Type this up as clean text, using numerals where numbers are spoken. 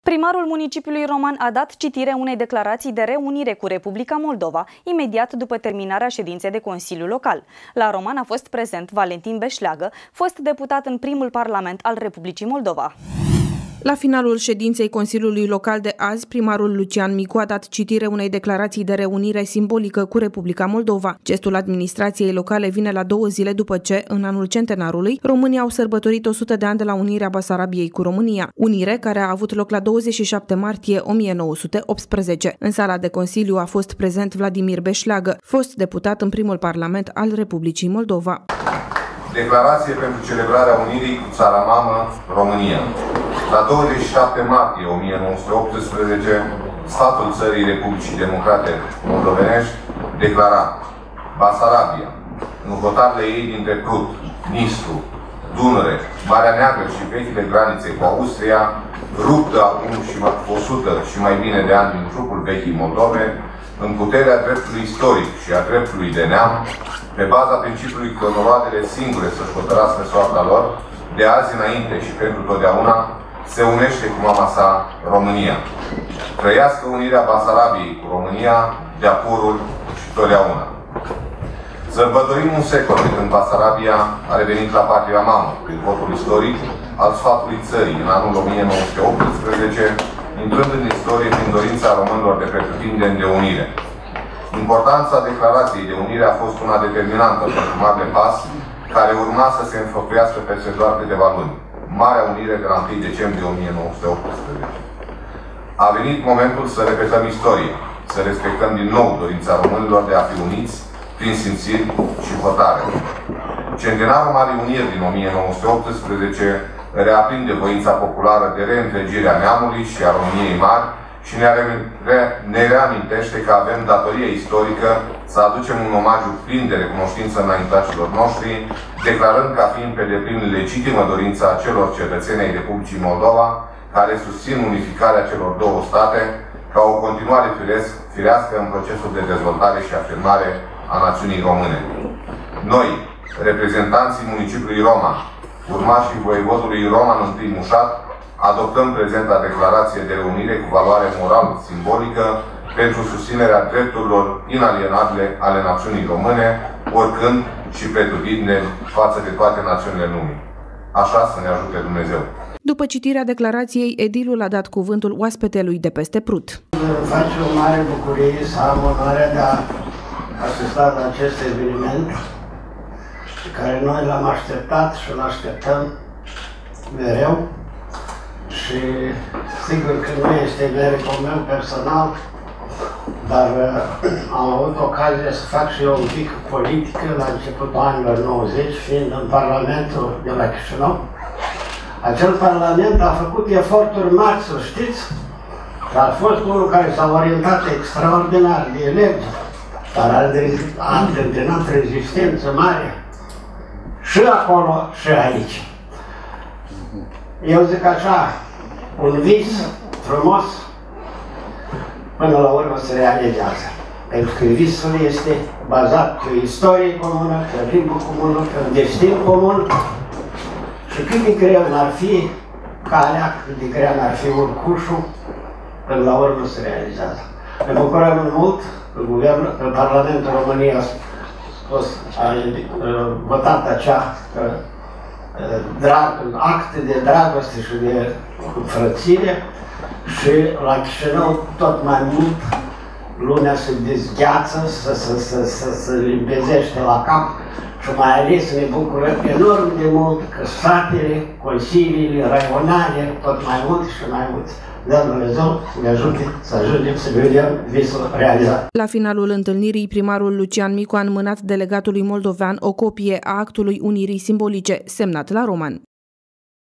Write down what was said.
Primarul municipiului Roman a dat citire unei declarații de reunire cu Republica Moldova, imediat după terminarea ședinței de Consiliu Local. La Roman a fost prezent Valentin Beșleagă, fost deputat în primul Parlament al Republicii Moldova. La finalul ședinței Consiliului Local de azi, primarul Lucian Micu a dat citire unei declarații de reunire simbolică cu Republica Moldova. Gestul administrației locale vine la 2 zile după ce, în anul centenarului, românii au sărbătorit 100 de ani de la unirea Basarabiei cu România, unire care a avut loc la 27 martie 1918. În sala de Consiliu a fost prezent Vladimir Beșleagă, fost deputat în primul Parlament al Republicii Moldova. Declarație pentru celebrarea unirii cu țara mamă, România. La 27 martie 1918, statul țării Republicii Democrate Moldovenești declara Basarabia, în hotarele ei dintre Prut, Nistru, Dunăre, Marea Neagră și vechile granițe cu Austria, ruptă acum 100 și mai bine de ani din trupul vechii Moldove, în puterea dreptului istoric și a dreptului de neam, pe baza principiului că noroadele singure să-și hotărască soarta lor, de azi înainte și pentru totdeauna, se unește cu mama sa, România. Trăiască unirea Basarabiei cu România, de-a purul și totdeauna. Sărbătorim un secol de când Basarabia a revenit la patria mamă, prin votul istoric al sfatului țării în anul 1918, intrând în istorie prin dorința românilor de pretutindeni de unire. Importanța declarației de unire a fost una determinantă pentru marele pas care urma să se înfăptuiască peste doar câteva luni. Marea unire de la 1 decembrie 1918. A venit momentul să repetăm istoria, să respectăm din nou dorința românilor de a fi uniți prin simțiri și hotare. Centenarul Marii Uniri din 1918 reaprinde voința populară de reîntregire a neamului și a României mari și ne reamintește că avem datoria istorică să aducem un omagiu plin de recunoștință înaintașilor noștri, declarând ca fiind pe deplin legitimă dorința celor cetățeni ai Republicii Moldova, care susțin unificarea celor două state, ca o continuare firească în procesul de dezvoltare și afirmare a națiunii române. Noi, reprezentanții municipiului Roman, urmașii voievodului Roman I Mușat, adoptăm prezenta declarație de reunire cu valoare moral-simbolică pentru susținerea drepturilor inalienabile ale națiunii române, oricând și pretutindeni față de toate națiunile lumii. Așa să ne ajute Dumnezeu. După citirea declarației, edilul a dat cuvântul oaspetelui de peste Prut. Îmi face o mare bucurie să am onoarea de a asista la acest eveniment pe care noi l-am așteptat și îl așteptăm mereu. Și sigur că nu este meritul meu personal, dar am avut ocazia să fac și eu un pic politică la începutul anilor 90, fiind în Parlamentul de la Chișinău. Acel Parlament a făcut eforturi mari, să știți, că a fost unul care s-a orientat extraordinar de lege, dar a întâmpinat rezistență mare și acolo și aici. Eu zic așa, un vis frumos, până la urmă se realizează. Pentru că visul este bazat pe istorie comună, pe limbă comună, pe un destin comun. Și cât de greu n-ar fi calea, cât de greu n-ar fi urcușul, până la urmă se realizează. Ne bucurăm mult că Guvernul, că Parlamentul României a votat acea acte de dragoste și de frățire și la Chișinău tot mai mult lumea se dezgheață, se limpezește la cap și mai ales ne bucurăm enorm de mult că satele, consiliile, raionale, tot mai mult și mai mult. Dar Dumnezeu ne ajute să ajungem să vedem visul realizat. La finalul întâlnirii, primarul Lucian Micu a înmânat delegatului moldovean o copie a actului unirii simbolice, semnat la Roman.